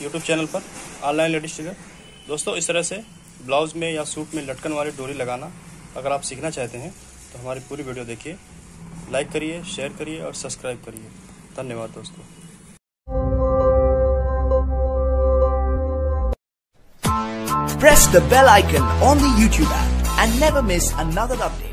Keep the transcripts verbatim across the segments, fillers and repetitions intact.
YouTube channel पर online ladies tailor. दोस्तों, इस तरह से ब्लाउज में या सूट में लटकन वाली डोरी लगाना अगर आप सीखना चाहते हैं तो हमारी पूरी वीडियो देखिए, लाइक करिए, शेयर करिए और सब्सक्राइब करिए। धन्यवाद दोस्तों। Press the bell icon on the YouTube app and never miss another update.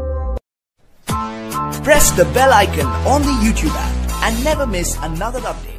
Press the bell icon on the YouTube app and never miss another update.